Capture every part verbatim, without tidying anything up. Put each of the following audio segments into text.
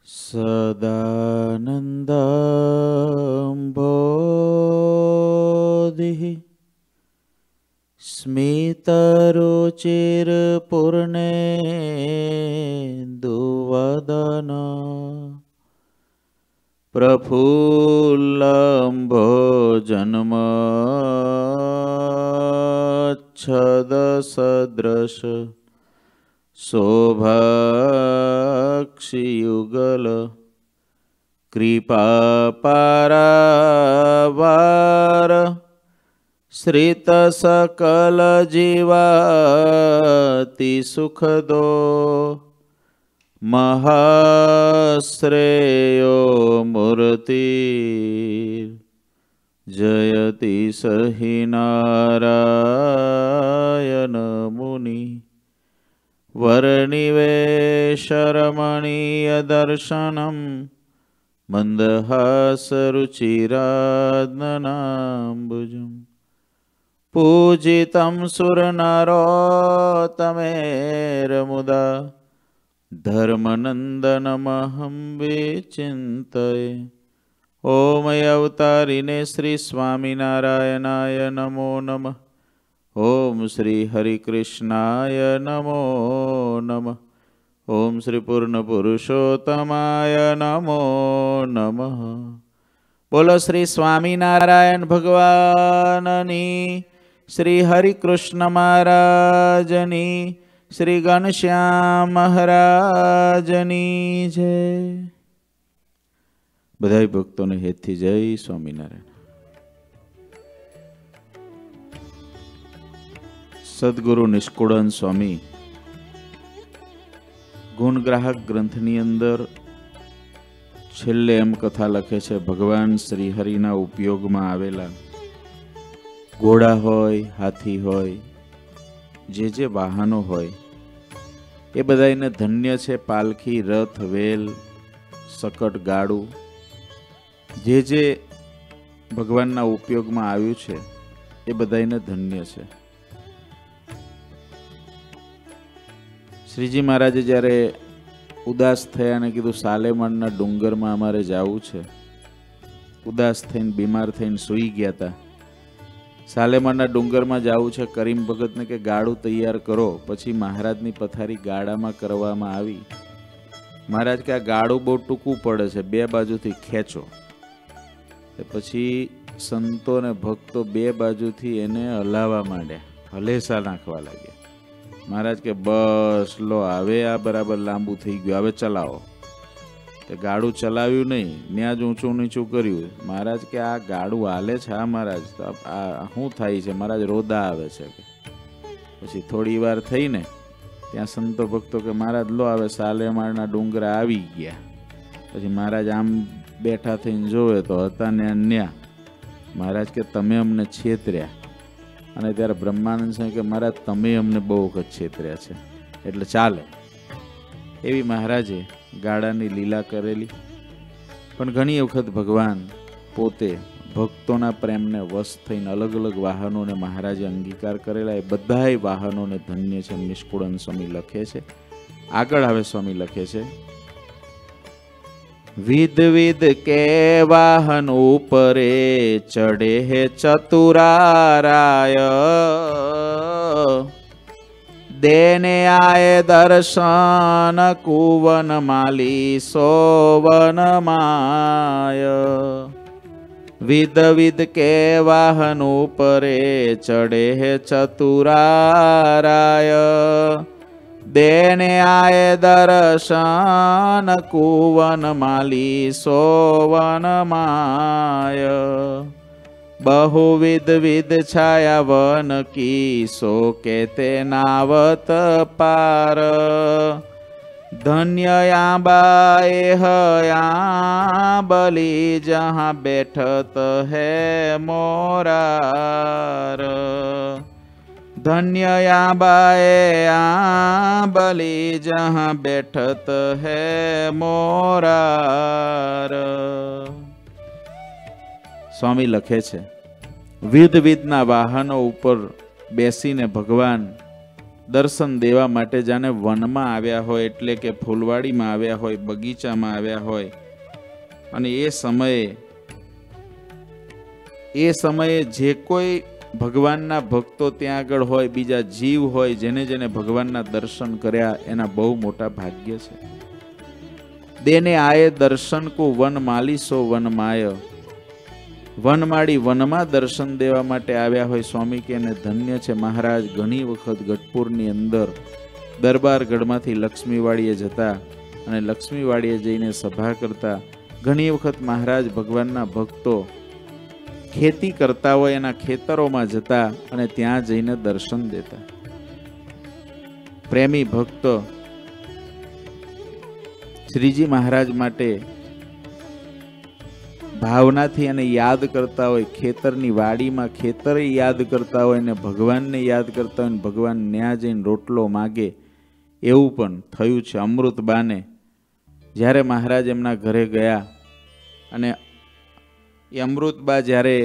सदानन्दम्भोधिः स्मितरुचिरपूर्णेन्दुवदना प्रफुल्लम्भोजन्मच्छदसदृश शोभाक्षियुगल कृपापारावार श्रितसकलजीवाति सुखदो महाश्रेयो मूर्ति जयति सहि नारायण मुनि वर्णिवेशरमणीयदर्शनं मन्दहासरुचिरात्मनाम्बुजम् पूजितं सुरनरोत्तमेर्मुदा धर्मनन्दनमहं विचिन्तये। ओम अवतारिणे श्री स्वामिनारायणाय नमो नमः। ओम श्री हरिकृष्णाय नमो नमः। ओम श्री पूर्ण पुरुषोत्तमाय नमो नमः। बोलो श्री स्वामिनारायण भगवाननी, श्री हरिकृष्ण महाराजनी, श्री घनश्याम महाराजनी जय। बधाई भक्तों ने हेतथी जय स्वामिनारायण। सद्गुरु निष्कुळन स्वामी गुणग्राहक ग्रंथनी अंदर छेल्ले एम कथा लखे छे, भगवान श्री हरिना उपयोगमां आवेला घोड़ा होय, हाथी होय, जे जे वाहनो होय ए बधाईने धन्य छे। पालखी, रथ, वेल, सकट, गाड़ू जे जे भगवानना उपयोगमां आव्युं छे ए बधाईने धन्य छे। श्रीजी महाराजे ज्यारे उदास थया ने कीधुं सालेमणना डुंगरमां अमारे जावुं छे, उदास थईने बीमार थईने सूई गया था। सालेमणना डुंगरमां जावुं छे, करीम भगत ने के गाड़ू तैयार करो। पछी महाराजनी पथारी गाड़ामां करवामां आवी। महाराज के आ गाड़ू बहु टूंकું पड़े छे, बे बाजुथी खेंचो। पछी संतो ने भक्तो बे बाजुथी एने हलावा मांड्या, हलेसा नाखवा लाग्या। महाराज के बस लो हवे आ बराबर लांबू थई गयुं, हवे चलावो। ते गाड़ू चलाव्युं नहीं, न्याज ऊंचुं नीचुं कर्युं। महाराज के आ गाड़ू हाले छे, आ महाराज तो आ शुं थाय छे? महाराज रोदा आवे छे। पछी थोड़ी वार थईने त्यां संतो भक्तो के महाराज लो हवे सालेमाळना डुंगरा आवी गया। पछी महाराज आम बेठा थईने जोवे तो हता ने अन्या। महाराज के तमे अमने छेतर्या। અને ત્યારે બ્રહ્માનંદ સ્વામી કે મહારાજ તમે અમને બહુ વખત છેતર્યા છે, એટલે ચાલે એવી મહારાજે ગાડાની લીલા કરેલી। પણ ઘણી વખત ભગવાન પોતે ભક્તોના પ્રેમને વશ થઈને અલગ અલગ વાહનોને મહારાજે અંગીકાર કરેલા। એ બધાય વાહનોને ધન્ય છે નિષ્કુળન સ્વામી લખે છે। આગળ આવે સ્વામી લખે છે, विध विध के वाहन ऊपरे चढ़े है चतुराराय, देने आए दर्शन कुवन माली सोवन माय। विध विध के वाहन ऊपरे चढ़े है चतुराराय, देने आए दर्शन कुवन माली सोवन माय। बहुविध विध छाया वन की सो केते नावत पार, धन्य या बाए हया बली जहाँ बैठत है मोरार। धन्य या बाए बली जहाँ बैठत है मोरार। स्वामी लखे छे, विध विधना वाहनों ऊपर बेसीने भगवान દર્શન દેવા માટે જાણે વનમાં આવ્યા હોય, એટલે કે ફૂલવાડીમાં આવ્યા હોય, બગીચામાં આવ્યા હોય, અને એ સમયે એ સમયે જે કોઈ ભગવાનના ભક્તો ત્યાં આગળ હોય, બીજા જીવ હોય, જેને જેને ભગવાનના દર્શન કર્યા એના બહુ મોટા ભાગ્ય છે. દેને આયે દર્શન કો વન માલીસો વન માય, વનમાળી વનમાં દર્શન દેવા માટે આવ્યા હોય સ્વામી કે એને ધન્ય છે. મહારાજ ઘણી વખત ગઢપુરની અંદર દરબારગઢમાંથી લક્ષ્મીવાડીએ જતા અને લક્ષ્મીવાડીએ જઈને સભા કરતા. ઘણી વખત મહારાજ ભગવાનના ભક્તો ખેતી કરતા હોય એના ખેતરોમાં જતા અને ત્યાં જઈને દર્શન દેતા. પ્રેમી ભક્તો શ્રીજી મહારાજ માટે ભાવનાથી અને યાદ કરતા હોય, ખેતરની વાડીમાં ખેતરે યાદ કરતા હોય ને ભગવાનને યાદ કરતા હોય, ભગવાન ન્યા જઈને રોટલો માગે એવું પણ થયું છે. અમૃતબાને જ્યારે મહારાજ એમના ઘરે ગયા અને એ અમૃતબા જ્યારે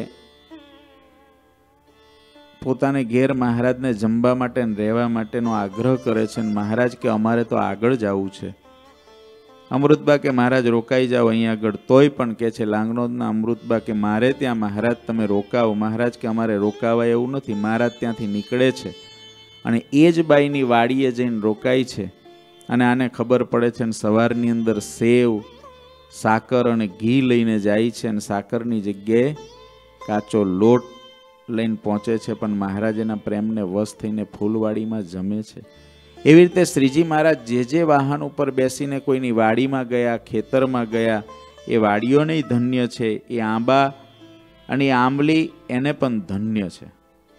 પોતાને ઘેર મહારાજને જમવા માટે રહેવા માટેનો આગ્રહ કરે છે, અને મહારાજ કે અમારે તો આગળ જવું છે. અમૃતબા કે મહારાજ રોકાઈ જાઓ અહીં આગળ. તોય પણ કે છે લાંગણોદના અમૃતબા કે મારે ત્યાં મહારાજ તમે રોકાવો. મહારાજ કે અમારે રોકાવાય એવું નથી. મહારાજ ત્યાંથી નીકળે છે અને એ જ બાઈની વાડીએ જઈને રોકાય છે. અને આને ખબર પડે છે, અને સવારની અંદર સેવ, સાકર અને ઘી લઈને જાય છે, અને સાકરની જગ્યાએ કાચો લોટ લઈને પહોંચે છે. પણ મહારાજ એના પ્રેમને વશ થઈને ફૂલવાડીમાં જમે છે. એવી રીતે શ્રીજી મહારાજ જે જે વાહન ઉપર બેસીને કોઈની વાડીમાં ગયા, ખેતરમાં ગયા, એ વાડીઓને ધન્ય છે. એ આંબા અને એ આંબલી એને પણ ધન્ય છે.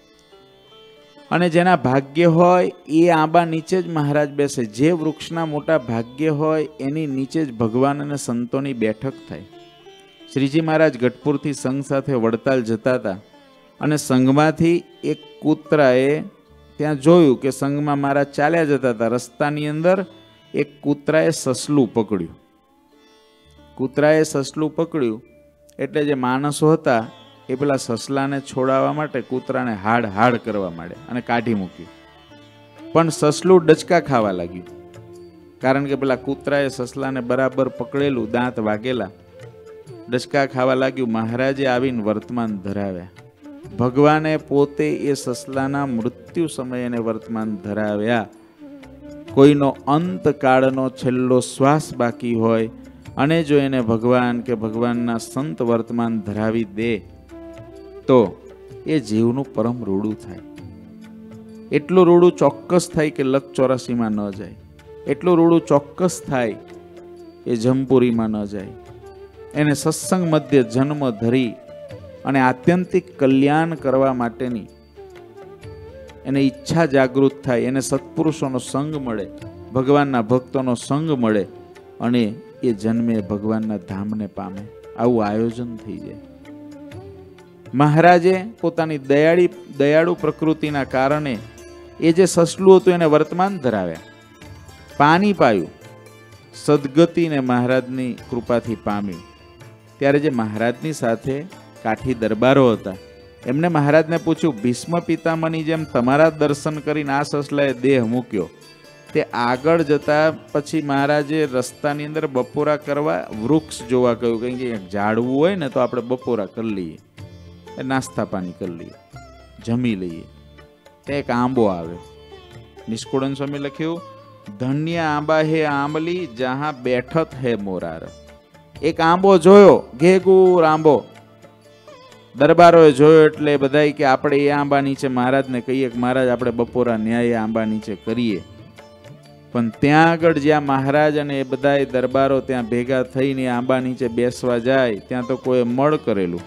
અને જેના ભાગ્ય હોય એ આંબા નીચે જ મહારાજ બેસે. જે વૃક્ષના મોટા ભાગ્ય હોય એની નીચે જ ભગવાન અને સંતોની બેઠક થાય. શ્રીજી મહારાજ ગઢપુરથી સંઘ સાથે વડતાલ જતા હતા અને સંઘમાંથી એક કૂતરાએ ત્યાં જોયું કે સંઘમાં મહારાજ ચાલ્યા જતા હતા. રસ્તાની અંદર એક કૂતરાએ સસલું પકડ્યું. કૂતરાએ સસલું પકડ્યું એટલે જે માણસો હતા એ પેલા સસલાને છોડાવવા માટે કૂતરાને હાડ હાડ કરવા માંડ્યા અને કાઢી મૂક્યું. પણ સસલું ડચકા ખાવા લાગ્યું, કારણ કે પેલા કૂતરાએ સસલાને બરાબર પકડેલું, દાંત વાગેલા, ડચકા ખાવા લાગ્યું. મહારાજે આવીને વર્તમાન ધરાવ્યા. ભગવાને પોતે એ સસલાના મૃત્યુ સમયે એને વર્તમાન ધરાવ્યા. કોઈનો અંતકાળનો છેલ્લો શ્વાસ બાકી હોય અને જો એને ભગવાન કે ભગવાનના સંત વર્તમાન ધરાવી દે તો એ જીવનું પરમ રૂડું થાય. એટલું રૂડું ચોક્કસ થાય કે લખ ચોરાસીમાં ન જાય. એટલું રૂડું ચોક્કસ થાય એ જમપુરીમાં ન જાય. એને સત્સંગ મધ્ય જન્મ ધરી અને આત્યંતિક કલ્યાણ કરવા માટેની એને ઈચ્છા જાગૃત થાય. એને સત્પુરુષોનો સંગ મળે, ભગવાનના ભક્તોનો સંગ મળે અને એ જન્મે ભગવાનના ધામને પામે. આવું આયોજન થઈ જાય. મહારાજે પોતાની દયાળી દયાળુ પ્રકૃતિના કારણે એ જે સસલું હતું એને વર્તમાન ધરાવ્યા, પાણી પાયું, સદગતિને મહારાજની કૃપાથી પામ્યું. ત્યારે જે મહારાજની સાથે કાઠી દરબારો હતા એમને મહારાજને પૂછ્યું, ભીષ્મ પિતામહની જેમ તમારા દર્શન કરીને આ સસલાએ દેહ મૂક્યો, તે આગળ જતા પછી મહારાજે રસ્તાની અંદર બપોરા કરવા વૃક્ષ જોવા કહ્યું. કંઈ કે ઝાડવું હોય ને તો આપણે બપોરા કરી લઈએ, નાસ્તા પાણી કરી લઈએ, જમી લઈએ. તે એક આંબો આવ્યો. નિષ્કુળન સ્વામી લખ્યું, ધન્ય આંબા હે આંબલી જહાં બેઠત હે મોરાર. એક આંબો જોયો, ઘેઘૂર આંબો. દરબારોએ જોયો એટલે બધાય કે આપણે એ આંબા નીચે મહારાજને કહીએ કે મહારાજ આપણે બપોરા ન્યાય આંબા નીચે કરીએ. પણ ત્યાં આગળ જ્યાં મહારાજ અને એ બધાય દરબારો ત્યાં ભેગા થઈને આંબા નીચે બેસવા જાય ત્યાં તો કોઈ મળ કરેલું.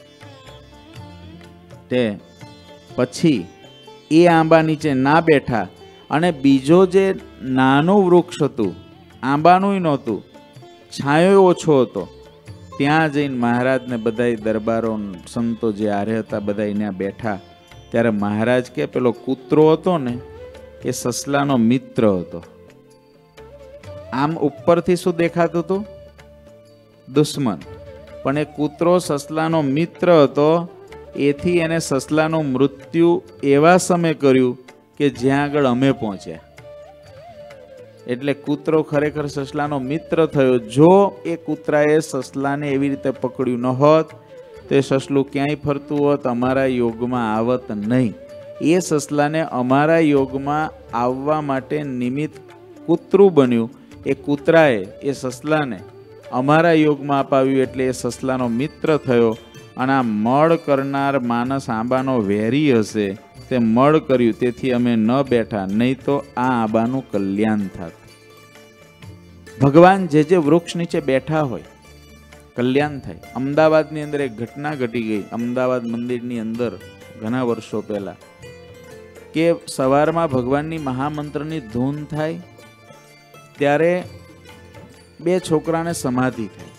તે પછી એ આંબા નીચે ના બેઠા અને બીજો જે નાનું વૃક્ષ હતું, આંબાનું નહોતું, છાંયો ઓછો હતો, ત્યાં જઈને મહારાજને બધાય દરબારો સંતો જે આરે હતા બધા ત્યાં બેઠા. ત્યારે મહારાજ કે પેલો કૂતરો હતો ને એ સસલાનો મિત્ર હતો. આમ ઉપરથી શું દેખાતું હતું? દુશ્મન. પણ એ કૂતરો સસલાનો મિત્ર હતો. એથી એને સસલાનું મૃત્યુ એવા સમયે કર્યું કે જ્યાં આગળ અમે પહોંચ્યા. એટલે કૂતરો ખરેખર સસલાનો મિત્ર થયો. જો એ કૂતરાએ સસલાને એવી રીતે પકડ્યું ન હોત તો એ સસલું ક્યાંય ફરતું હોત, અમારા યોગમાં આવત નહીં. એ સસલાને અમારા યોગમાં આવવા માટે નિમિત્ત કૂતરું બન્યું. એ કૂતરાએ એ સસલાને અમારા યોગમાં અપાવ્યું એટલે એ સસલાનો મિત્ર થયો. અને આ મળ કરનાર માનસ આંબાનો વેરી હશે, તે મળ કર્યું તેથી અમે ન બેઠા, નહીં તો આ આંબાનું કલ્યાણ થાત. ભગવાન જે જે વૃક્ષ નીચે બેઠા હોય કલ્યાણ થાય. અમદાવાદની અંદર એક ઘટના ઘટી ગઈ. અમદાવાદ મંદિરની અંદર ઘણા વર્ષો પહેલા કે સવારમાં ભગવાનની મહામંત્રની ધૂન થાય ત્યારે બે છોકરાને સમાધિ થાય.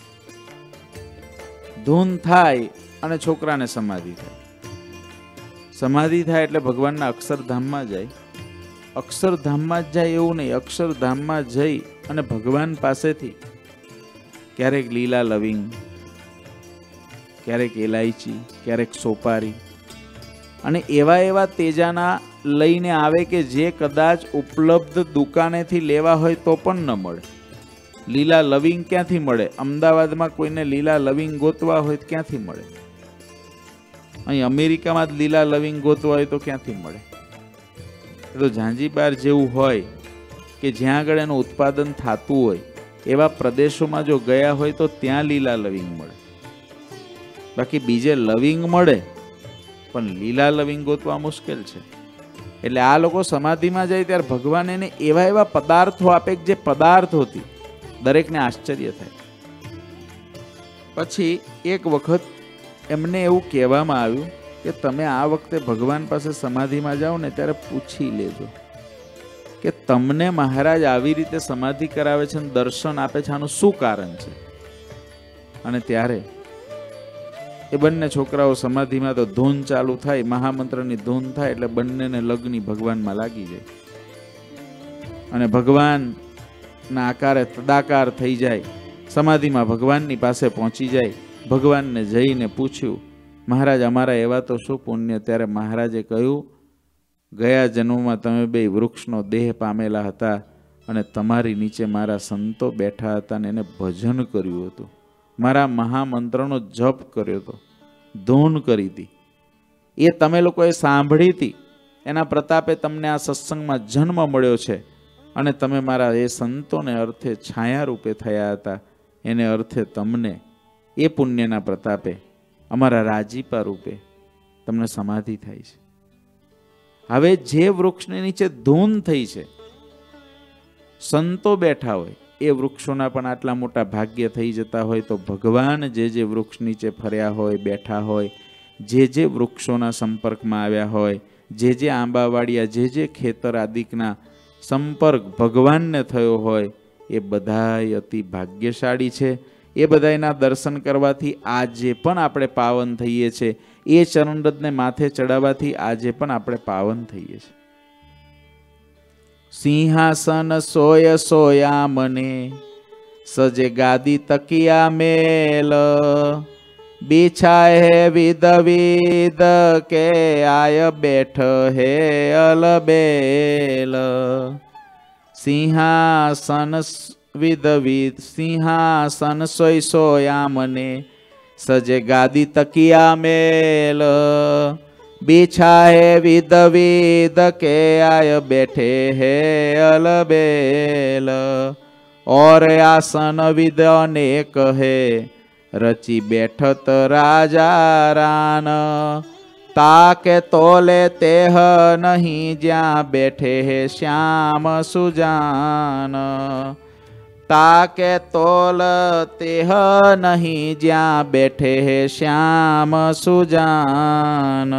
ધૂન થાય અને છોકરાને સમાધિ થાય. સમાધિ થાય એટલે ભગવાનના અક્ષરધામમાં જાય. અક્ષરધામમાં જ જાય એવું નહીં, અક્ષરધામમાં જઈ અને ભગવાન પાસેથી ક્યારેક લીલા લવિંગ, ક્યારેક એલાયચી, ક્યારેક સોપારી અને એવા એવા તેજાના લઈને આવે કે જે કદાચ ઉપલબ્ધ દુકાનેથી લેવા હોય તો પણ ન મળે. લીલા લવિંગ ક્યાંથી મળે? અમદાવાદમાં કોઈને લીલા લવિંગ ગોતવા હોય તો ક્યાંથી મળે? અહીં અમેરિકામાં જ લીલા લવિંગ ગોતવા હોય તો ક્યાંથી મળે? એ તો ઝાંઝીબાર જેવું હોય કે જ્યાં આગળ એનું ઉત્પાદન થતું હોય એવા પ્રદેશોમાં જો ગયા હોય તો ત્યાં લીલા લવિંગ મળે. બાકી બીજે લવિંગ મળે પણ લીલા લવિંગ ગોતવા મુશ્કેલ છે. એટલે આ લોકો સમાધિમાં જાય ત્યારે ભગવાન એને એવા એવા પદાર્થો આપે જે પદાર્થોથી દરેકને આશ્ચર્ય થાય. પછી એક વખત એમને એવું કહેવામાં આવ્યું કે તમે આ વખતે ભગવાન પાસે સમાધિમાં જાઓ ને ત્યારે પૂછી લેજો કે તમને મહારાજ આવી રીતે સમાધિ કરાવે છે અને દર્શન આપે છે, આનું શું કારણ છે? અને ત્યારે એ બંને છોકરાઓ સમાધિમાં તો ધૂન ચાલુ થાય, મહામંત્રની ધૂન થાય એટલે બંનેને લગ્ની ભગવાનમાં લાગી જાય અને ભગવાનના આકારે તદાકાર થઈ જાય. સમાધિમાં ભગવાનની પાસે પહોંચી જાય. ભગવાનને જઈને પૂછ્યું, મહારાજ અમારા એવા તો શું પુણ્ય? ત્યારે મહારાજે કહ્યું, ગયા જન્મમાં તમે બે વૃક્ષનો દેહ પામેલા હતા અને તમારી નીચે મારા સંતો બેઠા હતા અને એને ભજન કર્યું હતું, મારા મહામંત્રનો જપ કર્યો હતો, ધૂન કરી હતી, એ તમે લોકોએ સાંભળી હતી. એના પ્રતાપે તમને આ સત્સંગમાં જન્મ મળ્યો છે અને તમે મારા એ સંતોને અર્થે છાયા રૂપે થયા હતા. એને અર્થે તમને એ પુણ્યના પ્રતાપે અમારા રાજીપા રૂપે તમને સમાધિ થાય છે. હવે જે વૃક્ષની નીચે ધૂન થઈ છે, સંતો બેઠા હોય, એ વૃક્ષોના પણ આટલા મોટા ભાગ્ય થઈ જતા હોય તો ભગવાન જે જે વૃક્ષ નીચે ફર્યા હોય, બેઠા હોય, જે જે વૃક્ષોના સંપર્કમાં આવ્યા હોય, જે જે આંબાવાડિયા, જે જે ખેતર આદિકના સંપર્ક ભગવાનને થયો હોય, એ બધાય અતિ ભાગ્યશાળી છે. એ બધાયના દર્શન કરવાથી આજે પણ આપણે પાવન થઈએ છીએ. એ ચરણરજને માથે ચડાવવાથી આજે પણ આપણે પાવન થઈએ છીએ. સિંહાસન સોય સોયા મને, સજે ગાદી તકિયા મેલ, બિછાય હે વિદ વિદ કે આય બેઠ હે અલબેલ. સિંહાસન વિદ વિદ સિંહાસન સોય સોયા મને, સજે ગાદી તકિયા મેલ, बिछाए विद विद के आय बैठे है अलबेल. और आसन विद अनेक है रची बैठत राजा रान, ताके तोले तेह नहीं ज्या बैठे है श्याम सुजान. ताके तोल तेह नहीं ज्या बैठे है श्याम सुजान.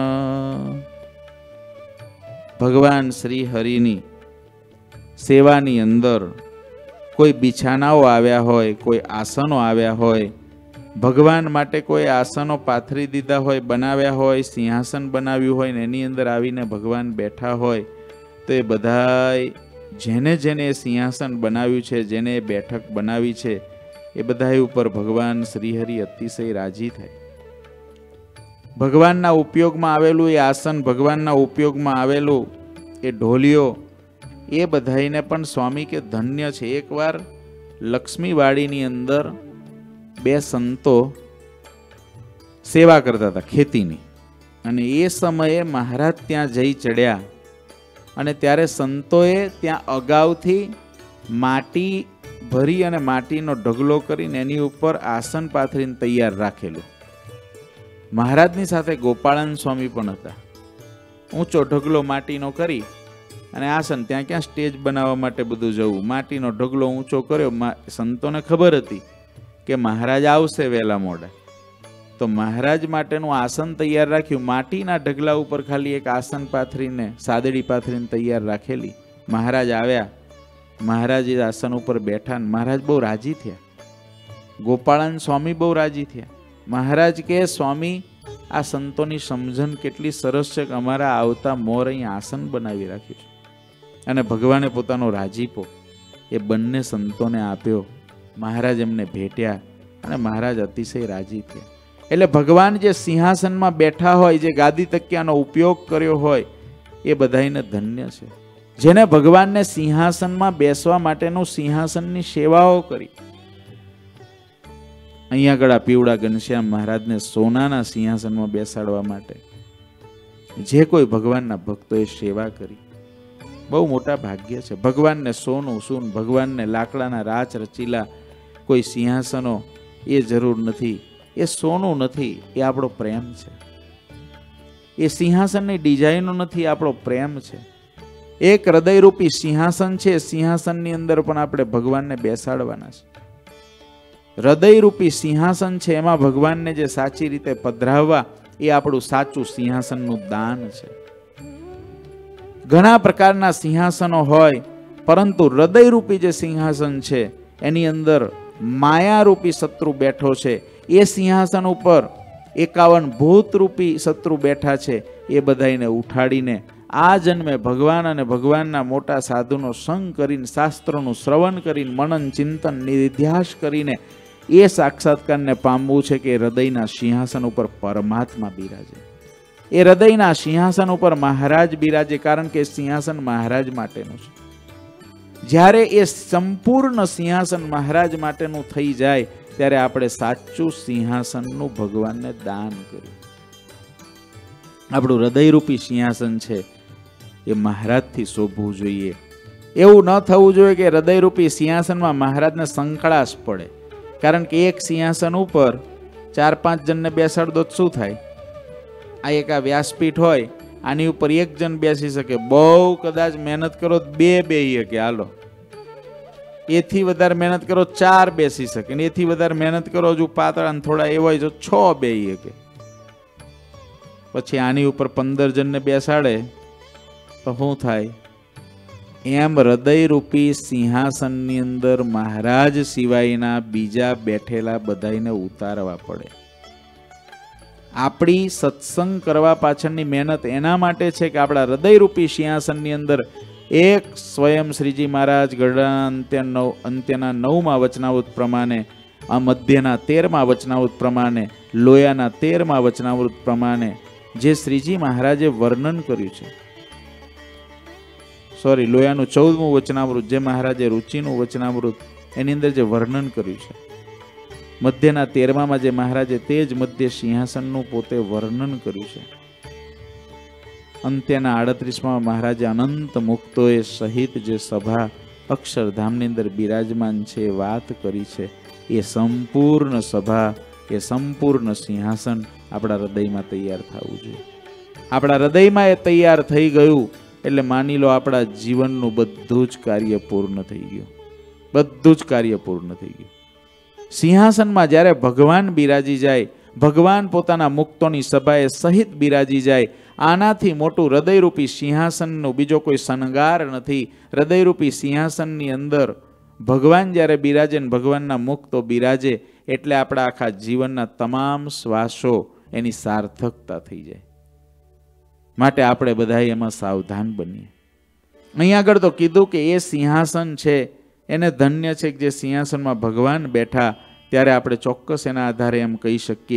भगवान श्री हरिनी सेवानी अंदर कोई बिछानाओ आव्या होय, कोई आसनो आव्या होय, भगवान माटे कोई आसनो पाथरी दीधा होय, बनाव्या होय, सिंहासन बनाव्युं होय ने एनी अंदर आवीने भगवान बैठा होय, तो ए बधाय जेने जेने सिंहासन बनाव्युं छे, जेने बैठक बनावी छे, ए बधाय उपर भगवान श्रीहरि अतिशय राजी थाय. भगवानना उपयोगमां आवेलुं ए आसन, भगवानना उपयोगमां आवेलुं એ ઢોલિયો, એ બધાઈને પણ સ્વામી કે ધન્ય છે. એકવાર લક્ષ્મીવાડીની અંદર બે સંતો સેવા કરતા હતા ખેતીની, અને એ સમયે મહારાજ ત્યાં જઈ ચડ્યા, અને ત્યારે સંતોએ ત્યાં અગાઉથી માટી ભરી અને માટીનો ઢગલો કરીને એની ઉપર આસન પાથરીને તૈયાર રાખેલું. મહારાજની સાથે ગોપાળાનંદ સ્વામી પણ હતા. ઊંચો ઢગલો માટીનો કરી અને આસન, ત્યાં ક્યાં સ્ટેજ બનાવવા માટે બધું જવું, માટીનો ઢગલો ઊંચો કર્યો. સંતોને ખબર હતી કે મહારાજ આવશે વહેલા મોડા, તો મહારાજ માટેનું આસન તૈયાર રાખ્યું. માટીના ઢગલા ઉપર ખાલી એક આસન પાથરીને, સાદડી પાથરીને તૈયાર રાખેલી. મહારાજ આવ્યા, મહારાજ એ આસન ઉપર બેઠા, મહારાજ બહુ રાજી થયા. ગોપાળાનંદ સ્વામી બહુ રાજી થયા. મહારાજ કે સ્વામી, આ સંતોની સમજણ કેટલી સરસ છે કે અમારા આવતા મોર અહીં આસન બનાવી રાખ્યું છે. અને ભગવાને પોતાનો રાજીપો એ બંને સંતોને આપ્યો. મહારાજ એમને ભેટ્યા અને મહારાજ અતિશય રાજી થયા. એટલે ભગવાન જે સિંહાસનમાં બેઠા હોય, જે ગાદી તકિયાનો ઉપયોગ કર્યો હોય, એ બધાઈને ધન્ય છે. જેને ભગવાનને સિંહાસનમાં બેસવા માટેનું સિંહાસનની સેવાઓ કરી. અહીંયા આગળ પીવડા ઘનશ્યામ મહારાજને સોનાના સિંહાસનમાં બેસાડવા માટે જે કોઈ ભગવાનના ભક્તોએ સેવા કરી, બહુ મોટા ભાગ્ય છે. ભગવાનને સોનું સૂન, ભગવાનને લાકડાના રાચ રચીલા કોઈ સિંહાસનો એ જરૂર નથી. એ સોનું નથી, એ આપણો પ્રેમ છે. એ સિંહાસનની ડિઝાઇનો નથી, આપણો પ્રેમ છે. એક હૃદયરૂપી સિંહાસન છે. સિંહાસનની અંદર પણ આપણે ભગવાનને બેસાડવાના છે. હૃદયરૂપી સિંહાસન છે, એમાં ભગવાનને જે સાચી રીતે પધરાવવા, એ આપણું સાચું સિંહાસનનું દાન છે. ઘણા પ્રકારના સિંહાસનો હોય, પરંતુ હૃદયરૂપી જે સિંહાસન છે એની અંદર માયારૂપી શત્રુ બેઠો છે. એ સિંહાસન ઉપર એકાવન ભૂતરૂપી શત્રુ બેઠા છે. એ બધાને ઉઠાડીને આ જન્મે ભગવાન અને ભગવાનના મોટા સાધુનો સંગ કરીને, શાસ્ત્રોનું શ્રવણ કરીને, મનન ચિંતન નિધ્યાસ કરીને એ સાક્ષાત્કારને પામવું છે કે હૃદયના સિંહાસન ઉપર પરમાત્મા બિરાજે. એ હૃદયના સિંહાસન ઉપર મહારાજ બિરાજે, કારણ કે સિંહાસન મહારાજ માટેનું છે. જ્યારે એ સંપૂર્ણ સિંહાસન મહારાજ માટેનું થઈ જાય, ત્યારે આપણે સાચું સિંહાસનનું ભગવાનને દાન કર્યું. આપણું હૃદયરૂપી સિંહાસન છે એ મહારાજથી શોભવું જોઈએ. એવું ન થવું જોઈએ કે હૃદયરૂપી સિંહાસનમાં મહારાજને સંકળાશ પડે. કારણ કે એક સિંહાસન ઉપર ચાર પાંચ જણને બેસાડ દો શું થાય? આ એક આ વ્યાસપીઠ હોય, આની ઉપર એક જણ બેસી શકે. બહુ કદાચ મહેનત કરો બે બેહીએ કે હાલો, એથી વધારે મહેનત કરો ચાર બેસી શકે, ને એથી વધારે મહેનત કરો હજુ પાતળા થોડા એવા હોય તો છ બેહીએ કે. પછી આની ઉપર પંદર જણને બેસાડે તો શું થાય? એમ હૃદયરૂપી સિંહાસનની અંદર મહારાજ સિવાયના બીજા બેઠેલા બધાને ઉતારવા પડે. આપણી સત્સંગ કરવા પાછળની મહેનત એના માટે છે કે આપણા હૃદયરૂપી સિંહાસનની અંદર એક સ્વયં શ્રીજી મહારાજ ગઢડા અંત્ય નવ અંત્યના નવમાં વચનાવૃત પ્રમાણે, આ મધ્યના તેરમાં વચનાવૃત પ્રમાણે, લોયાના તેરમાં વચનાવૃત પ્રમાણે જે શ્રીજી મહારાજે વર્ણન કર્યું છે, સોરી લોયાનું ચૌદમું વચનામૃત, જે મહારાજે રુચિનું વચનામૃત, એની અંદર જે વર્ણન કર્યું છે, મધ્યના તેરમામાં જે મહારાજે તે જ મધ્ય સિંહાસનનું પોતે વર્ણન કર્યું છે, અંત્યના આડત્રીસમાં મહારાજે અનંત મુક્તોએ સહિત જે સભા અક્ષરધામની અંદર બિરાજમાન છે વાત કરી છે, એ સંપૂર્ણ સભા, એ સંપૂર્ણ સિંહાસન આપણા હૃદયમાં તૈયાર થવું જોઈએ. આપણા હૃદયમાં એ તૈયાર થઈ ગયું એટલે માની લો આપણા જીવનનું બધું જ કાર્ય પૂર્ણ થઈ ગયું. બધું જ કાર્ય પૂર્ણ થઈ ગયું. સિંહાસનમાં જ્યારે ભગવાન બિરાજી જાય, ભગવાન પોતાના મુક્તોની સભાએ સહિત બિરાજી જાય, આનાથી મોટું હૃદયરૂપી સિંહાસનનો બીજો કોઈ શણગાર નથી. હૃદયરૂપી સિંહાસનની અંદર ભગવાન જ્યારે બિરાજે ને ભગવાનના મુક્તો બિરાજે એટલે આપણા આખા જીવનના તમામ શ્વાસો એની સાર્થકતા થઈ જાય. માટે આપણે બધા એમાં સાવધાન બનીએ. અહીં આગળ તો કીધું કે એ સિંહાસન છે એને ધન્ય છે કે જે સિંહાસનમાં ભગવાન બેઠા, ત્યારે આપણે ચોક્કસ એના આધારે એમ કહી શકીએ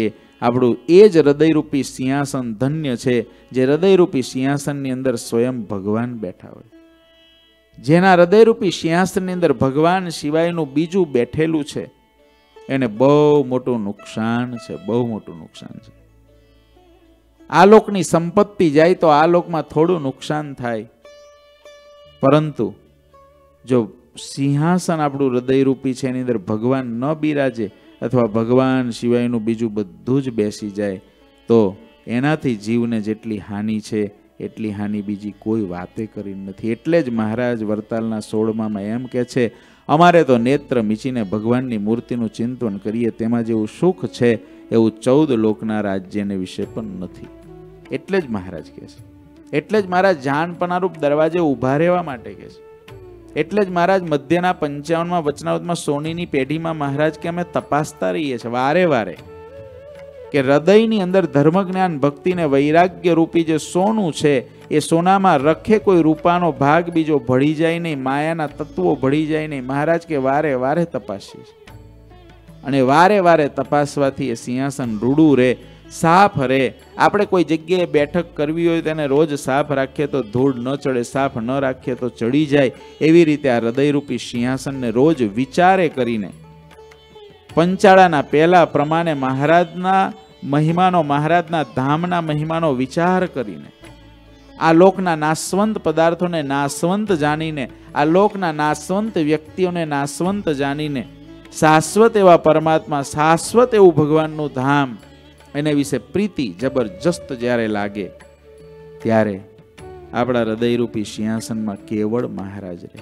આપણું એ જ હૃદયરૂપી સિંહાસન ધન્ય છે, જે હૃદયરૂપી સિંહાસનની અંદર સ્વયં ભગવાન બેઠા હોય. જેના હૃદયરૂપી સિંહાસનની અંદર ભગવાન સિવાયનું બીજું બેઠેલું છે, એને બહુ મોટું નુકસાન છે, બહુ મોટું નુકસાન છે. આ લોકની સંપત્તિ જાય તો આ લોકમાં થોડું નુકસાન થાય, પરંતુ જો સિંહાસન આપણું હૃદયરૂપી છે એની અંદર ભગવાન ન બિરાજે અથવા ભગવાન સિવાયનું બીજું બધું જ બેસી જાય તો એનાથી જીવને જેટલી હાનિ છે એટલી હાનિ બીજી કોઈ વાતે કરી નથી. એટલે જ મહારાજ વરતાલના સોળમામાં એમ કે છે, અમારે તો નેત્ર મીચીને ભગવાનની મૂર્તિનું ચિંતન કરીએ તેમાં જેવું સુખ છે એવું ચૌદ લોકના રાજ્યને વિશે પણ નથી. એટલે જ મહારાજ કહે છે, એટલે જ મહારાજ જાનપનારૂપ દરવાજે ઊભા રહેવા માટે કહે છે. એટલે જ મહારાજ મધ્યના પંચાવનમાં વચનાવતમાં સોનીની પેઢીમાં મહારાજ કે અમે તપાસતા રહીએ છીએ વારે વારે કે હૃદયની અંદર ધર્મ જ્ઞાન ભક્તિ ને વૈરાગ્ય રૂપી જે સોનું છે એ સોનામાં રખે કોઈ રૂપાનો ભાગ બીજો ભળી જાય નહીં, માયાના તત્વો ભળી જાય નહીં. મહારાજ કે વારે વારે તપાસીએ છીએ અને વારે વારે તપાસવાથી એ સિંહાસન રૂડું રહે, સાફ રહે. આપણે કોઈ જગ્યાએ બેઠક કરવી હોય તેને રોજ સાફ રાખીએ તો ધૂળ ન ચડે, સાફ ન રાખીએ તો ચડી જાય. એવી રીતે આ હૃદયરૂપી સિંહાસનને રોજ વિચારે કરીને પંચાળાના પહેલા પ્રમાણે મહારાજના મહિમાનો, મહારાજના ધામના મહિમાનો વિચાર કરીને આ લોકના નાશવંત પદાર્થોને નાશવંત જાણીને, આ લોકના નાશવંત વ્યક્તિઓને નાશવંત જાણીને શાશ્વત એવા પરમાત્મા, શાશ્વત એવું ભગવાનનું ધામ, એને વિશે પ્રીતિ જબરજસ્ત જ્યારે લાગે ત્યારે આપણા હૃદયરૂપી સિંહાસનમાં કેવળ મહારાજ રહે.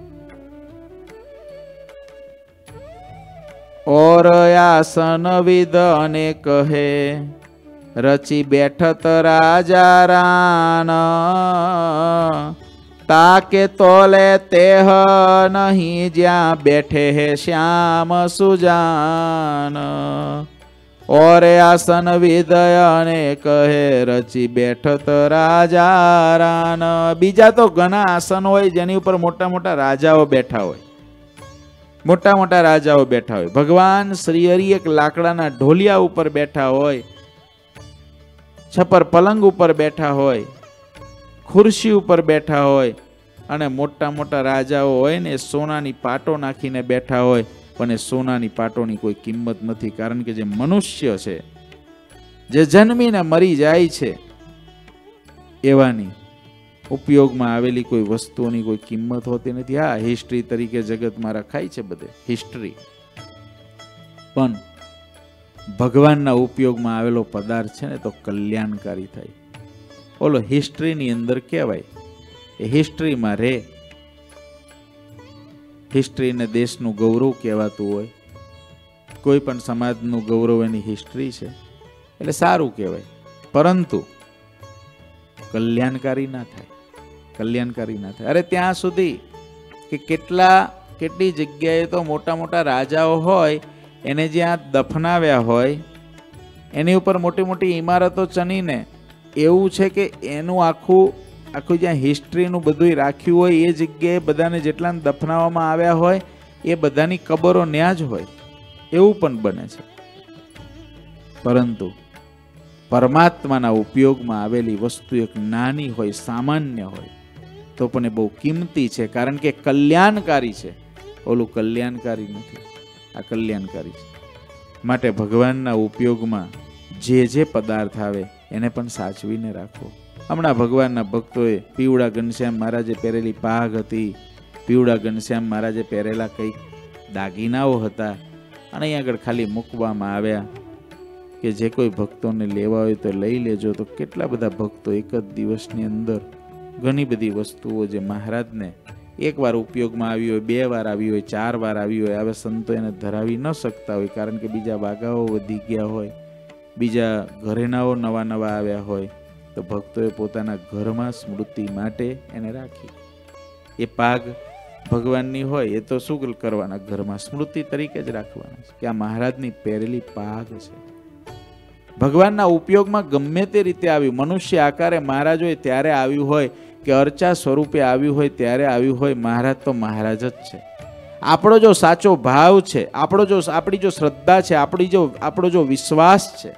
ઓર આસન વિદ અને કહે રચી બેઠત રાજા રાન, તાકે તોલે તેહ નહીં જ્યાં બેઠે હે શ્યામ સુજાન. ઓરે આસન વિદય અને કહે રચી બેઠત રાજા રાન. બીજા તો ઘણા આસન હોય જેની ઉપર મોટા મોટા રાજાઓ બેઠા હોય, મોટા મોટા રાજાઓ બેઠા હોય. ભગવાન શ્રી હરિ એક લાકડાના ઢોલિયા ઉપર બેઠા હોય, છપર પલંગ ઉપર બેઠા હોય, ખુરશી ઉપર બેઠા હોય, અને મોટા મોટા રાજાઓ હોય ને સોનાની પાટો નાખીને બેઠા હોય, પણ એ સોનાની પાટોની કોઈ કિંમત નથી. કારણ કે જે મનુષ્ય છે, જે જન્મીને મરી જાય છે, એવાની ઉપયોગમાં આવેલી કોઈ વસ્તુઓની કોઈ કિંમત હોતી નથી. હા, હિસ્ટ્રી તરીકે જગતમાં રખાય છે બધે હિસ્ટ્રી, પણ ભગવાનના ઉપયોગમાં આવેલો પદાર્થ છે ને તો કલ્યાણકારી થાય. ઓલો હિસ્ટ્રીની અંદર કહેવાય, એ હિસ્ટ્રીમાં રે. હિસ્ટ્રીને દેશનું ગૌરવ કહેવાતું હોય, કોઈ પણ સમાજનું ગૌરવ એની હિસ્ટ્રી છે એટલે સારું કહેવાય, પરંતુ કલ્યાણકારી ના થાય, કલ્યાણકારી ના થાય. અરે ત્યાં સુધી કે કેટલા કેટલી જગ્યાએ તો મોટા મોટા રાજાઓ હોય એને જ્યાં દફનાવ્યા હોય એની ઉપર મોટી મોટી ઇમારતો ચણીને એવું છે કે એનું આખું આખું જ્યાં હિસ્ટ્રીનું બધું રાખ્યું હોય એ જગ્યાએ બધાને જેટલાને દફનાવવામાં આવ્યા હોય એ બધાની કબરો ન્યા જ હોય, એવું પણ બને છે. પરંતુ પરમાત્માના ઉપયોગમાં આવેલી વસ્તુ એક નાની હોય, સામાન્ય હોય, તો પણ એ બહુ કિંમતી છે, કારણ કે કલ્યાણકારી છે. ઓલું કલ્યાણકારી નથી, આ કલ્યાણકારી છે. માટે ભગવાનના ઉપયોગમાં જે જે પદાર્થ આવે એને પણ સાચવીને રાખવો. હમણાં ભગવાનના ભક્તોએ પીવડા ઘનશ્યામ મહારાજે પહેરેલી પાઘ હતી, પીવડા ઘનશ્યામ મહારાજે પહેરેલા કંઈક દાગીનાઓ હતા, અને અહીં આગળ ખાલી મૂકવામાં આવ્યા કે જે કોઈ ભક્તોને લેવા હોય તો લઈ લેજો. તો કેટલા બધા ભક્તો એક જ દિવસની અંદર ઘણી બધી વસ્તુઓ જે મહારાજને એક વાર ઉપયોગમાં આવી હોય, બે વાર આવી હોય, ચાર વાર આવી હોય, હવે સંતો એને ધરાવી ન શકતા હોય, કારણ કે બીજા વાગાઓ વધી ગયા હોય, બીજા ઘરેણાઓ નવા નવા આવ્યા હોય, તો ભક્તોએ પોતાના ઘરમાં સ્મૃતિ માટે એને રાખી. એ પાગ ભગવાનની હોય એ તો શું કરવાના, ઘરમાં સ્મૃતિ તરીકે જ રાખવાના છે કે આ મહારાજની પહેરેલી પાગ છે. ભગવાનના ઉપયોગમાં ગમે તે રીતે આવ્યું, મનુષ્ય આકારે મહારાજ હોય ત્યારે આવ્યું હોય કે અર્ચા સ્વરૂપે આવ્યું હોય ત્યારે આવ્યું હોય, મહારાજ તો મહારાજ જ છે. આપણો જો સાચો ભાવ છે, આપણો જો આપણી જો શ્રદ્ધા છે, આપણી જો આપણો જો વિશ્વાસ છે,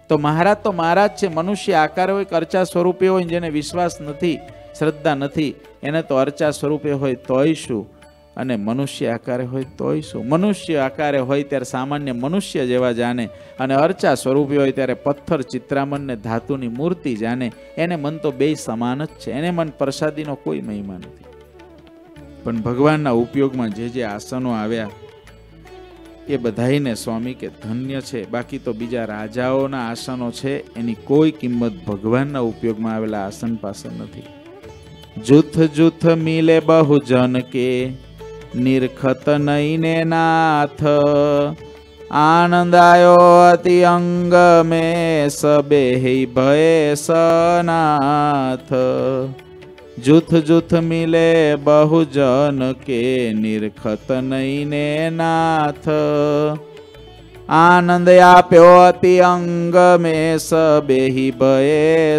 તો મહારાજ તો મહારાજ છે, મનુષ્ય આકાર હોય કે અર્ચા સ્વરૂપે હોય, જેને વિશ્વાસ નથી, શ્રદ્ધા નથી, એને તો અર્ચા સ્વરૂપે હોય તોય શું, અને મનુષ્ય આકારે હોય તોય શું. મનુષ્ય આકારે હોય ત્યારે સામાન્ય મનુષ્ય જેવા જાણે, અને અર્ચા સ્વરૂપે હોય ત્યારે પથ્થર, ચિત્રામણ ને ધાતુની મૂર્તિ જાણે. એને મન તો બે સમાન જ છે, એને મન પ્રસાદીનો કોઈ મહિમા નથી. પણ ભગવાનના ઉપયોગમાં જે જે આસનો આવ્યા એ બધાઈને સ્વામી કે ધન્ય છે. બાકી તો બીજા રાજાઓના આસનો છે, એની કોઈ કિંમત ભગવાનના ઉપયોગમાં આવેલા આસન પાસે નથી. જૂથ જૂથ મિલે બહુજન કે, નિરખત નઈને નાથ, આનંદ આયો અતિ અંગ મેં, સબે ભય સનાથ. જૂથ જૂથ મિલે બહુજન કે, નિરખત નઈને નાથ, આનંદ આપ્યો અતિ અંગ મેં, સબે ભય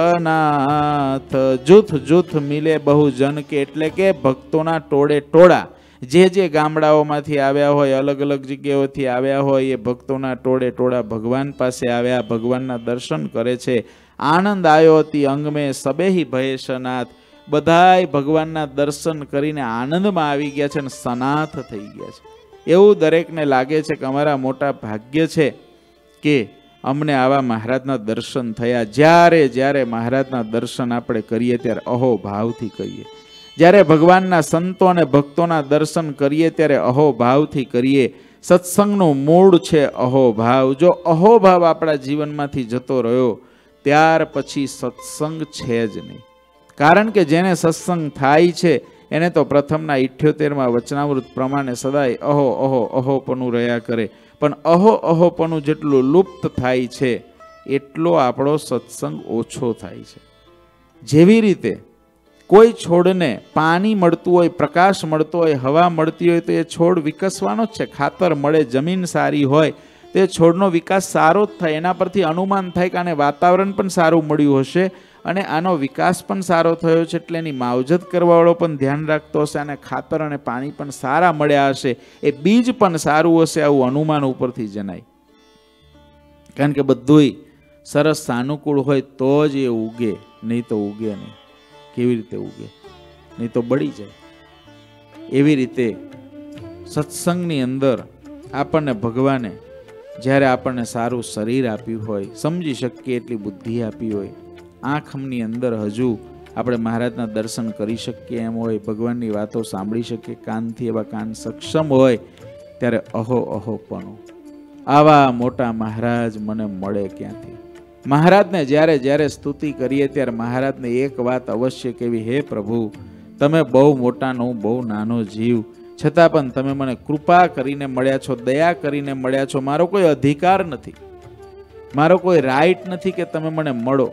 સનાથ. જૂથ જૂથ મિલે બહુજન કે એટલે કે ભક્તોના ટોળે ટોળા, જે જે ગામડાઓમાંથી આવ્યા હોય, અલગ અલગ જગ્યાઓથી આવ્યા હોય, એ ભક્તોના ટોળે ટોળા ભગવાન પાસે આવ્યા, ભગવાનના દર્શન કરે છે. આનંદ આયો અતિ અંગ મેં, સબેહી ભય સનાથ. બધાય ભગવાનના દર્શન કરીને આનંદમાં આવી ગયા છે અને સનાથ થઈ ગયા છે. એવું દરેકને લાગે છે કે અમારા મોટા ભાગ્ય છે કે અમને આવા મહારાજના દર્શન થયા. જ્યારે જ્યારે મહારાજના દર્શન આપણે કરીએ ત્યારે અહોભાવથી કરીએ. જ્યારે ભગવાનના સંતો અને ભક્તોના દર્શન કરીએ ત્યારે અહોભાવથી કરીએ. સત્સંગનું મૂળ છે અહોભાવ. જો અહોભાવ આપણા જીવનમાંથી જતો રહ્યો ત્યાર પછી સત્સંગ છે જ નહીં. કારણ કે જેને સત્સંગ થાય છે એને તો પ્રથમના ઇઠ્યોતેરમાં વચનામૃત પ્રમાણે સદાય અહો અહો અહોપણું રહ્યા કરે. પણ અહો અહોપણું જેટલું લુપ્ત થાય છે એટલો આપણો સત્સંગ ઓછો થાય છે. જેવી રીતે કોઈ છોડને પાણી મળતું હોય, પ્રકાશ મળતો હોય, હવા મળતી હોય તો એ છોડ વિકસવાનો જ છે. ખાતર મળે, જમીન સારી હોય તો એ છોડનો વિકાસ સારો જ થાય. એના પરથી અનુમાન થાય કે આને વાતાવરણ પણ સારું મળ્યું હશે અને આનો વિકાસ પણ સારો થયો છે, એટલે એની માવજત કરવાવાળો પણ ધ્યાન રાખતો હશે અને ખાતર અને પાણી પણ સારા મળ્યા હશે, એ બીજ પણ સારું હશે. આવું અનુમાન ઉપરથી જણાય. કારણ કે બધુંય સરસ સાનુકૂળ હોય તો જ એ ઉગે, નહીં તો ઉગે નહીં. કેવી રીતે ઉગે? નહીં તો બળી જાય. એવી રીતે સત્સંગની અંદર આપણને ભગવાને જ્યારે આપણને સારું શરીર આપ્યું હોય, સમજી શકીએ એટલી બુદ્ધિ આપી હોય, આંખની અંદર હજુ આપણે મહારાજના દર્શન કરી શકીએ એમ હોય, ભગવાનની વાતો સાંભળી શકીએ, કાનથી એવા કાન સક્ષમ હોય, ત્યારે અહો અહોપણું. આવા મોટા મહારાજ મને મળે ક્યાંથી? મહારાજને જ્યારે જ્યારે સ્તુતિ કરીએ ત્યારે મહારાજને એક વાત અવશ્ય કહેવી, હે પ્રભુ, તમે બહુ મોટાનો, બહુ નાનો જીવ, છતાં પણ તમે મને કૃપા કરીને મળ્યા છો, દયા કરીને મળ્યા છો. મારો કોઈ અધિકાર નથી, મારો કોઈ રાઈટ નથી કે તમે મને મળો,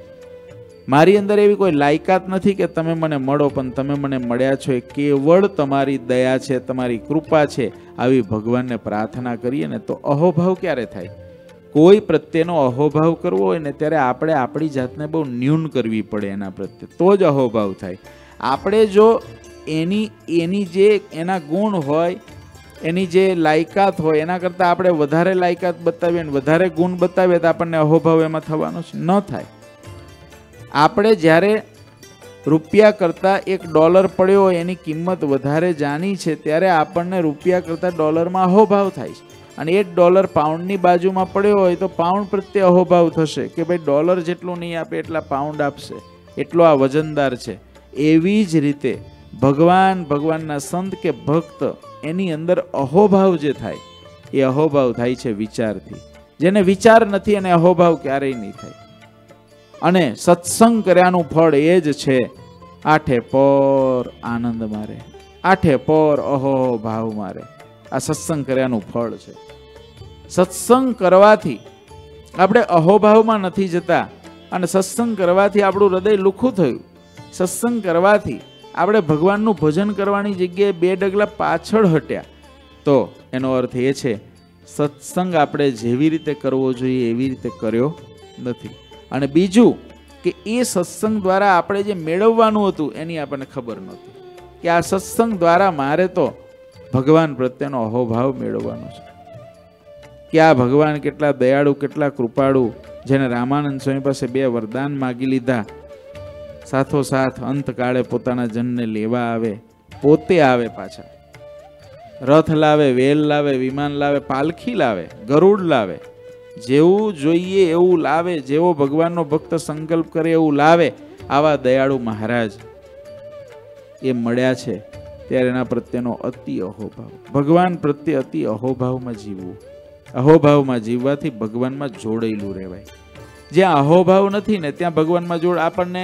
મારી અંદર એવી કોઈ લાયકાત નથી કે તમે મને મળો, પણ તમે મને મળ્યા છો એ કેવળ તમારી દયા છે, તમારી કૃપા છે. આવી ભગવાનને પ્રાર્થના કરીએ ને તો અહોભાવ ક્યારે થાય? કોઈ પ્રત્યેનો અહોભાવ કરવો હોય ને ત્યારે આપણે આપણી જાતને બહુ ન્યૂન કરવી પડે એના પ્રત્યે, તો જ અહોભાવ થાય. આપણે જો એની એની જે એના ગુણ હોય, એની જે લાયકાત હોય એના કરતાં આપણે વધારે લાયકાત બતાવીએ ને વધારે ગુણ બતાવીએ તો આપણને અહોભાવ એમાં થવાનો છે? ન થાય. આપણે જ્યારે રૂપિયા કરતાં એક ડોલર પડ્યો હોય એની કિંમત વધારે જાણી છે ત્યારે આપણને રૂપિયા કરતાં ડોલરમાં અહોભાવ થાય છે. અને એ ડોલર પાઉન્ડની બાજુમાં પડ્યો હોય તો પાઉન્ડ પ્રત્યે અહોભાવ થશે કે ભાઈ ડોલર જેટલું નહીં આપે એટલા પાઉન્ડ આપશે, એટલો આ વજનદાર છે. એવી જ રીતે ભગવાન, ભગવાનના સંત કે ભક્ત, એની અંદર અહોભાવ જે થાય એ અહોભાવ થાય છે વિચારથી. જેને વિચાર નથી એને અહોભાવ ક્યારેય નહીં થાય. અને સત્સંગ કર્યાનું ફળ એ જ છે, આઠે પર આનંદ મારે, આઠે પર અહો ભાવ મારે. આ સત્સંગ કર્યાનું ફળ છે. સત્સંગ કરવાથી આપણે અહોભાવમાં નથી જતા, અને સત્સંગ કરવાથી આપણું હૃદય લુખું થયું. સત્સંગ કરવાથી આપણે ભગવાનનું ભજન કરવાની જગ્યાએ બે ડગલા પાછળ હટ્યા. તો એનો અર્થ એ છે સત્સંગ આપણે જેવી રીતે કરવો જોઈએ એવી રીતે કર્યો નથી. અને બીજું કે એ સત્સંગ દ્વારા આપણે જે મેળવવાનું હતું એની આપણને ખબર નહોતી કે આ સત્સંગ દ્વારા મારે તો ભગવાન પ્રત્યેનો અહોભાવ મેળવવાનો છે, કે આ ભગવાન કેટલા દયાળુ, કેટલા કૃપાળુ, જેને રામાનંદ સ્વામી પાસે બે વરદાન માગી લીધા, સાથોસાથ અંતકાળે પોતાના જનને લેવા આવે, પોતે આવે, પાછા રથ લાવે, વેલ લાવે, વિમાન લાવે, પાલખી લાવે, ગરુડ લાવે, જેવું જોઈએ એવું લાવે, જેવો ભગવાનનો ભક્ત સંકલ્પ કરે એવું લાવે. આવા દયાળુ મહારાજ એ મળ્યા છે ત્યારે એના પ્રત્યેનો અતિ અહોભાવ, ભગવાન પ્રત્યે અતિ અહોભાવમાં જીવવું. અહોભાવમાં જીવવાથી ભગવાનમાં જોડાયેલું રહેવાય. જ્યાં અહોભાવ નથી ને ત્યાં ભગવાનમાં જોડ. આપણને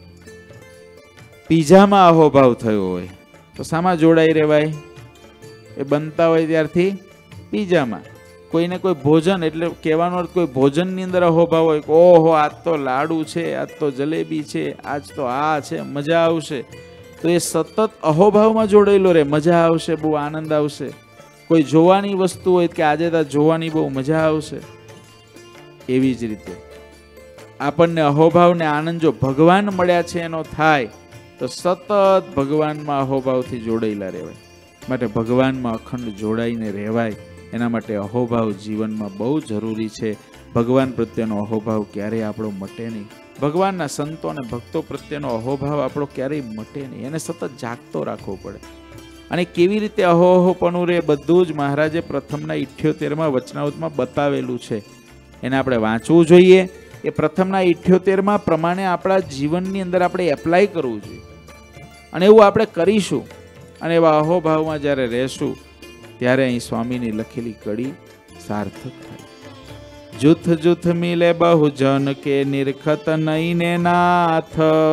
પીઝામાં અહોભાવ થયો હોય તો શામાં જોડાઈ રહેવાય? એ બનતા હોય ત્યારથી પીઝામાં. કોઈને કોઈ ભોજન, એટલે કહેવાનો અર્થ કોઈ ભોજનની અંદર અહોભાવ હોય કે ઓહો આજ તો લાડુ છે, આજ તો જલેબી છે, આજ તો આ છે, મજા આવશે, તો એ સતત અહોભાવમાં જોડાયેલો રહે. મજા આવશે, બહુ આનંદ આવશે. કોઈ જોવાની વસ્તુ હોય કે આજે તો જોવાની બહુ મજા આવશે. એવી જ રીતે આપણને અહોભાવ ને આનંદ જો ભગવાન મળ્યા છે એનો થાય તો સતત ભગવાનમાં અહોભાવથી જોડાયેલા રહેવાય. માટે ભગવાનમાં અખંડ જોડાઈને રહેવાય એના માટે અહોભાવ જીવનમાં બહુ જરૂરી છે. ભગવાન પ્રત્યેનો અહોભાવ ક્યારેય આપણો મટે નહીં. ભગવાનના સંતો અને ભક્તો પ્રત્યેનો અહોભાવ આપણો ક્યારેય મટે નહીં. એને સતત જાગતો રાખવો પડે. અને કેવી રીતે અહોહોપણું રહે બધું જ મહારાજે પ્રથમના ઇઠ્યોતેરમાં વચનાવતમાં બતાવેલું છે. એને આપણે વાંચવું જોઈએ. એ પ્રથમના ઇઠ્યોતેરમાં પ્રમાણે આપણા જીવનની અંદર આપણે એપ્લાય કરવું જોઈએ. અને એવું આપણે કરીશું અને એવા અહોભાવમાં જ્યારે રહેશું ત્યારે અહીં સ્વામીની લખેલી કડી સાર્થક થાય. જૂથ જૂથ મિલે બહુજન કે નિરખત નઈને નાથ,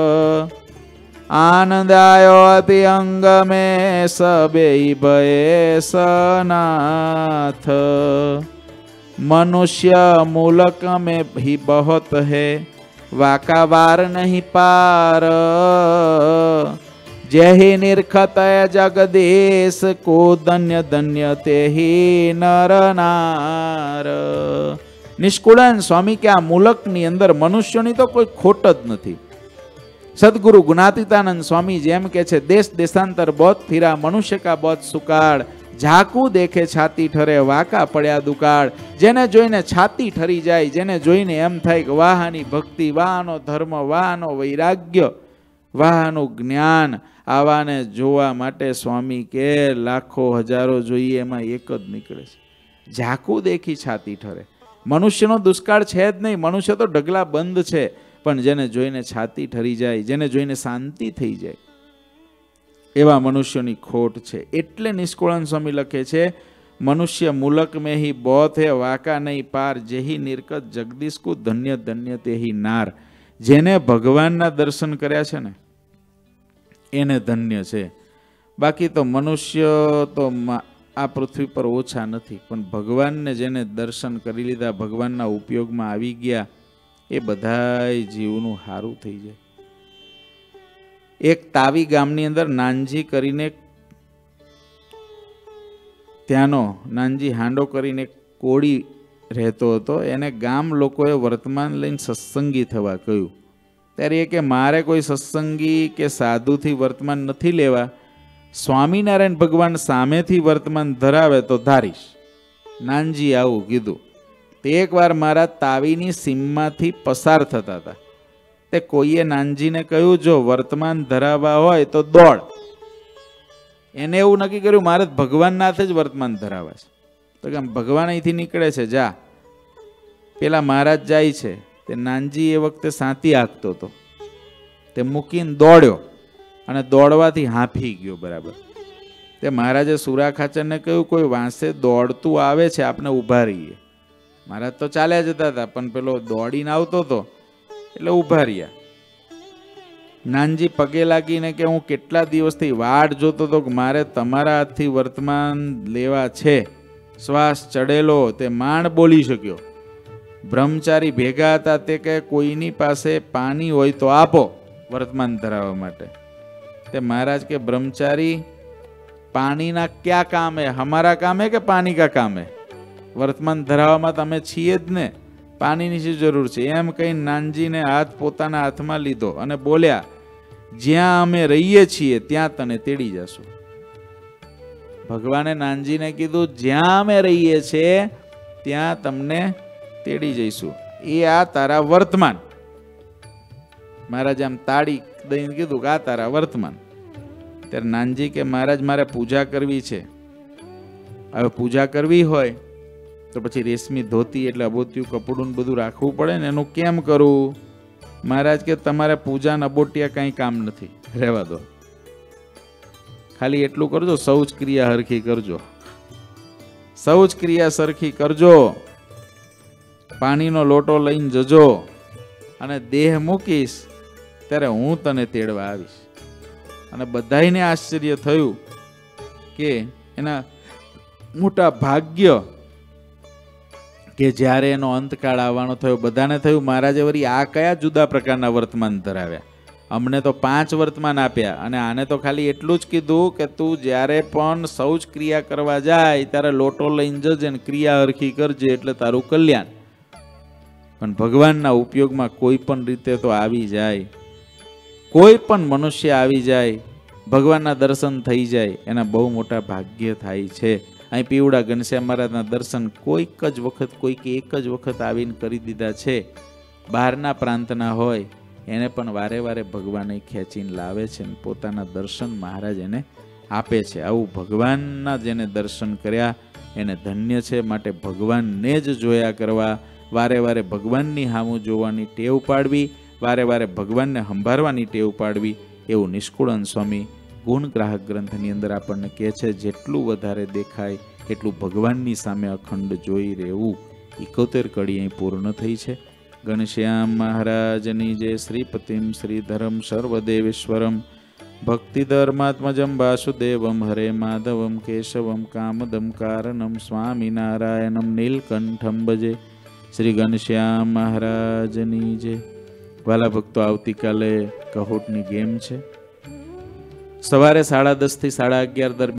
આનંદ આયો અતિ અંગ में सबे भये सनाथ, मनुष्य मूलक में भी बहुत है वाका वार नहीं पार, जय निरखत जगदीश को धन्य धन्य ते ही नर नार. નિષ્કુળાન સ્વામી કે આ મુલકની અંદર મનુષ્યોની તો કોઈ ખોટ જ નથી. સદગુરુ ગુણાતીતાનંદ સ્વામી જેમ કે છે, દેશ દેશાંતર બહોત ફિરા મનુષ્ય કા બહોત સુકાળ, ઝાકું દેખે છાતી ઠરે વાકા પડ્યા દુકાળ. જેને જોઈને છાતી ઠરી જાય, જેને જોઈને એમ થાય કે વાહાની ભક્તિ, વાહનો ધર્મ, વાહનો વૈરાગ્ય, વાહનું જ્ઞાન, આવાને જોવા માટે સ્વામી કે લાખો હજારો જોઈએ એમાં એક જ નીકળે છે. ઝાકું દેખી છાતી ઠરે. મનુષ્યનો દુષ્કાળ છે જ નહીં, મનુષ્ય તો ઢગલા બંધ છે, પણ જેને જોઈને છાતી ઠરી જાય, જેને જોઈને શાંતિ થઈ જાય એવા મનુષ્યોની ખોટ છે. એટલે નિષ્કુળાન સ્વામી લખે છે, મનુષ્ય મુલક में ही बहुत है वाका नहीं पार, જેહી નિરકત જગદીશ કો ધન્ય ધન્ય તેહી નાર. જેને ભગવાનના દર્શન કર્યા છે ને એને ધન્ય છે. બાકી તો મનુષ્ય તો આ પૃથ્વી પર ઓછા નથી, પણ ભગવાનને જેને દર્શન કરી લીધા, ભગવાનના ઉપયોગમાં આવી ગયા, એ બધાય જીવનું સારું થઈ જાય. એક તાવી ગામની અંદર નાનજી કરીને ત્યાંનો નાનજી હાંડો કરીને કોળી રહેતો હતો. એને ગામ લોકોએ વર્તમાન લઈને સત્સંગી થવા કહ્યું. ત્યારે એ કે મારે કોઈ સત્સંગી કે સાધુથી વર્તમાન નથી લેવા, સ્વામિનારાયણ ભગવાન સામેથી વર્તમાન ધરાવે તો ધારીશ. નાનજી આવું કીધું. તે એકવાર મારા તાવીની સીમમાંથી પસાર થતા હતા. તે કોઈએ નાનજીને કહ્યું, જો વર્તમાન ધરાવવા હોય તો દોડ. એને એવું નક્કી કર્યું મારે ભગવાનના હાથે જ વર્તમાન ધરાવવા છે. તો કે ભગવાન અહીંથી નીકળે છે, જા. પેલા મહારાજ જાય છે. તે નાનજી એ વખતે સાંતી હાંકતો હતો. તે મૂકીને દોડ્યો અને દોડવાથી હાંફી ગયો બરાબર. તે મહારાજે સુરા ખાચરને કહ્યું, કોઈ વાંસે દોડતું આવે છે, આપણે ઊભા રહીએ. મહારાજ તો ચાલ્યા જતા હતા, પણ પેલો દોડીને આવતો હતો એટલે ઊભા રહ્યા. નાનજી પગે લાગીને કે હું કેટલા દિવસથી વાટ જોતો હતો કે મારે તમારા હાથથી વર્તમાન લેવા છે. શ્વાસ ચડેલો તે માંડ બોલી શક્યો. બ્રહ્મચારી ભેગા હતા. તે કે કોઈની પાસે પાણી હોય તો આપો વર્તમાન ધરાવવા માટે. તે મહારાજ કે બ્રહ્મચારી પાણીના ક્યાં કામ હે, હમારા કામ હે કે પાણી કા કામ હે? વર્તમાન ધરાવવામાં તમે છીએ જ ને, પાણીની શું જરૂર છે? એમ કહી નાનજીને હાથ પોતાના હાથમાં લીધો અને બોલ્યા, જ્યાં અમે રહીએ છીએ ત્યાં તને તેડી જશું. ભગવાને નાનજીને કીધું, જ્યાં અમે રહીએ છીએ ત્યાં તમને તેડી જઈશું. એ આ તારા વર્તમાન. મહારાજ આમ તાળી દઈને કીધું કે આ તારા વર્તમાન. ત્યારે નાનજી કે મહારાજ મારે પૂજા કરવી છે. હવે પૂજા કરવી હોય તો પછી રેશમી ધોતી એટલે અબોટિયું કપડું બધું રાખવું પડે ને, એનું કેમ કરવું? મહારાજ કે તમારે પૂજા અબોટિયા કંઈ કામ નથી, રહેવા દો. ખાલી એટલું કરજો, શૌચ ક્રિયા હરખી કરજો. શૌચ ક્રિયા સરખી કરજો. પાણીનો લોટો લઈને જજો અને દેહ મૂકીશ ત્યારે હું તને તેડવા આવીશ. અને બધાયને આશ્ચર્ય થયું કે એના મોટા ભાગ્ય કે જ્યારે એનો અંતકાળ આવવાનો થયો, બધાને થયું મહારાજે વળી આ કયા જુદા પ્રકારના વર્તમાન ધરાવ્યા. અમને તો પાંચ વર્તમાન આપ્યા અને આને તો ખાલી એટલું જ કીધું કે તું જ્યારે પણ શૌચ ક્રિયા કરવા જાય ત્યારે લોટો લઈને જજે ને ક્રિયા હરખી કરજે એટલે તારું કલ્યાણ. પણ ભગવાનના ઉપયોગમાં કોઈ પણ રીતે તો આવી જાય, કોઈ પણ મનુષ્ય આવી જાય, ભગવાનના દર્શન થઈ જાય, એના બહુ મોટા ભાગ્ય થાય છે. અહીં પીવડા ઘનશ્યામ મહારાજના દર્શન કોઈક જ વખત, કોઈક એક જ વખત આવીને કરી દીધા છે. બહારના પ્રાંતના હોય એને પણ વારે વારે ભગવાને ખેંચીને લાવે છે અને પોતાના દર્શન મહારાજ એને આપે છે. આવું ભગવાનના જેને દર્શન કર્યા એને ધન્ય છે. માટે ભગવાનને જ જોયા કરવા, વારે વારે ભગવાનની સામું જોવાની ટેવ પાડવી, વારે વારે ભગવાનને સંભાળવાની ટેવ પાડવી, એવું નિષ્કુળાનંદ સ્વામી ગુણ ગ્રાહક ગ્રંથની અંદર આપણને કહે છે. જેટલું વધારે દેખાય એટલું ભગવાનની સામે અખંડ જોઈ રહેવું. એકોતેર કડી અહીં પૂર્ણ થઈ છે. ઘનશ્યામ મહારાજની જય. શ્રીપતિમ શ્રીધરમ સર્વદેવેશ્વરમ ભક્તિધર્માત્મજમ વાસુદેવમ હરે માધવમ કેશવમ કામદમ કારણમ સ્વામિનારાયણમ નીલકંઠમ ભજે. શ્રી ઘનશ્યામ મહારાજની જય. વાલા ભક્તો, આવતીકાલે કહોટની ગેમ છે. સવારે સાડા દસ થી સાડા અગિયાર દરમિયાન